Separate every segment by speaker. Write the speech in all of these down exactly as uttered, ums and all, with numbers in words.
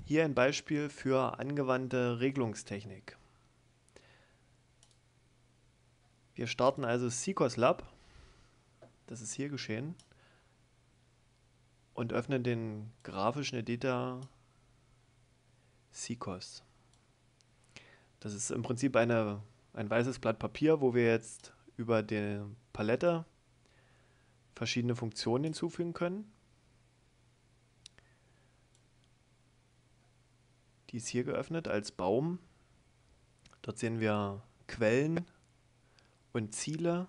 Speaker 1: Hier ein Beispiel für angewandte Regelungstechnik. Wir starten also CCOS-Lab, das ist hier geschehen, und öffnen den grafischen Editor CCOS. Das ist im Prinzip eine, ein weißes Blatt Papier, wo wir jetzt über die Palette verschiedene Funktionen hinzufügen können. Die ist hier geöffnet als Baum. Dort sehen wir Quellen und Ziele.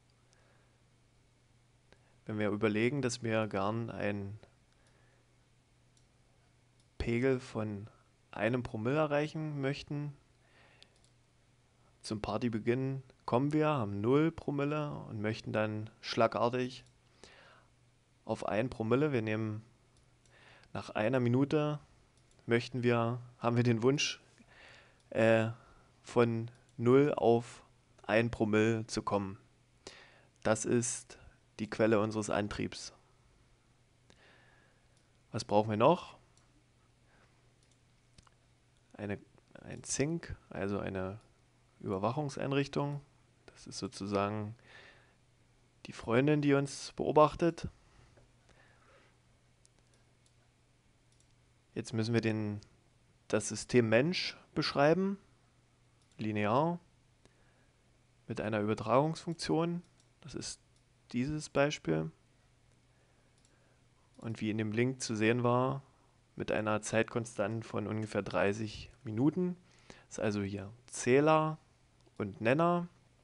Speaker 1: Wenn wir überlegen, dass wir gern einen Pegel von einem Promille erreichen möchten, zum Partybeginn kommen wir, haben null Promille und möchten dann schlagartig auf ein Promille. Wir nehmen nach einer Minute, möchten wir, haben wir den Wunsch, äh, von null auf ein Promille zu kommen. Das ist die Quelle unseres Antriebs. Was brauchen wir noch? Eine, ein Sync, also eine Überwachungseinrichtung. Das ist sozusagen die Freundin, die uns beobachtet. Jetzt müssen wir den, das System Mensch beschreiben, linear, mit einer Übertragungsfunktion. Das ist dieses Beispiel. Und wie in dem Link zu sehen war, mit einer Zeitkonstante von ungefähr dreißig Minuten. Das ist also hier Zähler und Nenner.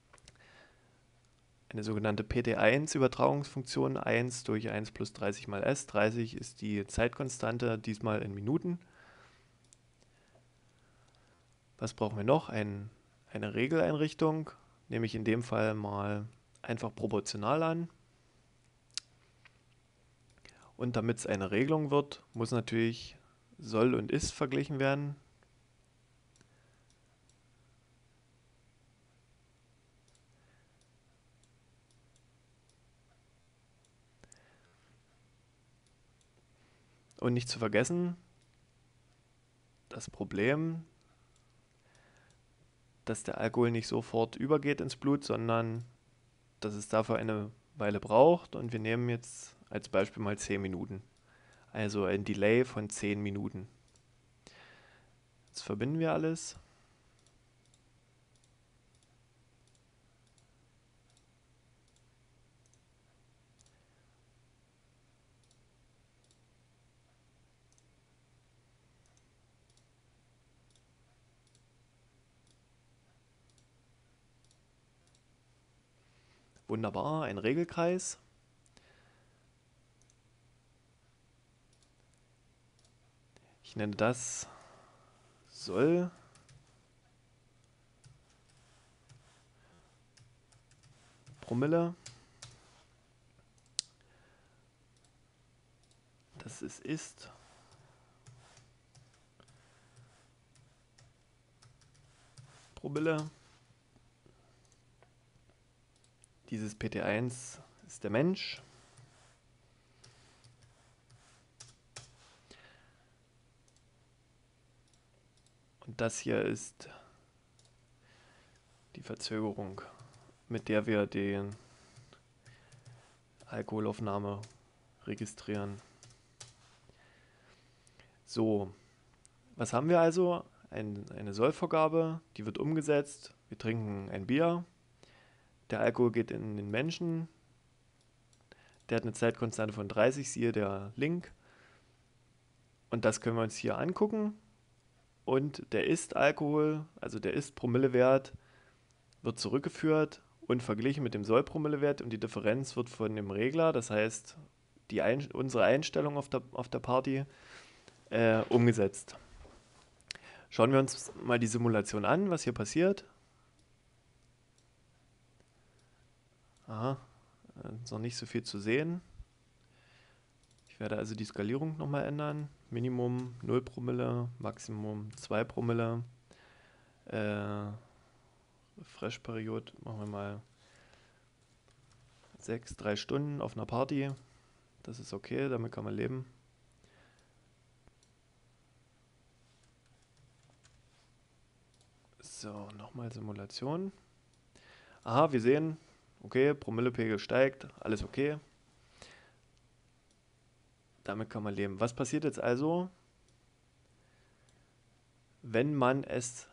Speaker 1: Eine sogenannte P T eins Übertragungsfunktion, eins durch eins plus dreißig mal s. dreißig ist die Zeitkonstante, diesmal in Minuten. Was brauchen wir noch? Ein, eine Regeleinrichtung, nehme ich in dem Fall mal einfach proportional an. Und damit es eine Regelung wird, muss natürlich soll und ist verglichen werden. Und nicht zu vergessen, das Problem, dass der Alkohol nicht sofort übergeht ins Blut, sondern dass es dafür eine Weile braucht. Und wir nehmen jetzt als Beispiel mal zehn Minuten. Also ein Delay von zehn Minuten. Jetzt verbinden wir alles. Wunderbar, ein Regelkreis. Ich nenne das soll Promille. Das ist ist. Promille. Dieses P T eins ist der Mensch. Und das hier ist die Verzögerung, mit der wir die Alkoholaufnahme registrieren. So, was haben wir also? Ein, eine Sollvorgabe, die wird umgesetzt. Wir trinken ein Bier. Der Alkohol geht in den Menschen. Der hat eine Zeitkonstante von dreißig, siehe der Link. Und das können wir uns hier angucken. Und der Ist-Alkohol, also der Ist-Promillewert, wird zurückgeführt und verglichen mit dem Soll-Promillewert. Und die Differenz wird von dem Regler, das heißt die Ein- unsere Einstellung auf der, auf der Party, äh, umgesetzt. Schauen wir uns mal die Simulation an, was hier passiert. Aha, ist noch nicht so viel zu sehen. Ich werde also die Skalierung nochmal ändern. Minimum null Promille, Maximum zwei Promille. Äh, Refresh-Periode machen wir mal sechs, drei Stunden auf einer Party. Das ist okay, damit kann man leben. Nochmal Simulation. Aha, wir sehen, okay, Promillepegel steigt, alles okay. Damit kann man leben. Was passiert jetzt also, wenn man es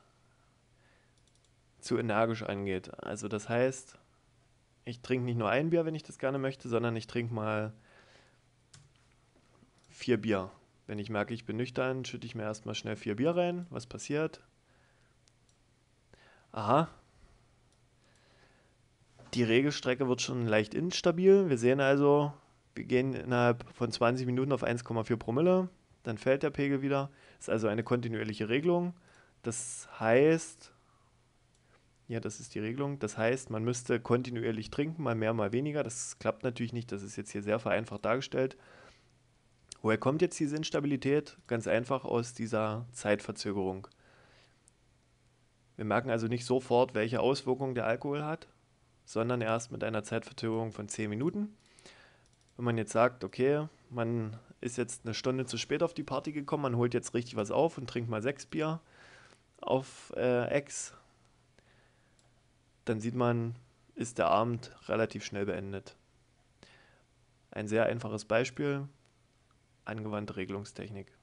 Speaker 1: zu energisch angeht? Also das heißt, ich trinke nicht nur ein Bier, wenn ich das gerne möchte, sondern ich trinke mal vier Bier. Wenn ich merke, ich bin nüchtern, schütte ich mir erstmal schnell vier Bier rein. Was passiert? Aha, die Regelstrecke wird schon leicht instabil. Wir sehen also, wir gehen innerhalb von zwanzig Minuten auf eins Komma vier Promille. Dann fällt der Pegel wieder. Das ist also eine kontinuierliche Regelung. Das heißt, ja, das ist die Regelung. Das heißt, man müsste kontinuierlich trinken, mal mehr, mal weniger. Das klappt natürlich nicht. Das ist jetzt hier sehr vereinfacht dargestellt. Woher kommt jetzt diese Instabilität? Ganz einfach aus dieser Zeitverzögerung. Wir merken also nicht sofort, welche Auswirkungen der Alkohol hat, sondern erst mit einer Zeitverzögerung von zehn Minuten. Wenn man jetzt sagt, okay, man ist jetzt eine Stunde zu spät auf die Party gekommen, man holt jetzt richtig was auf und trinkt mal sechs Bier auf äh, Ex, dann sieht man, ist der Abend relativ schnell beendet. Ein sehr einfaches Beispiel, angewandte Regelungstechnik.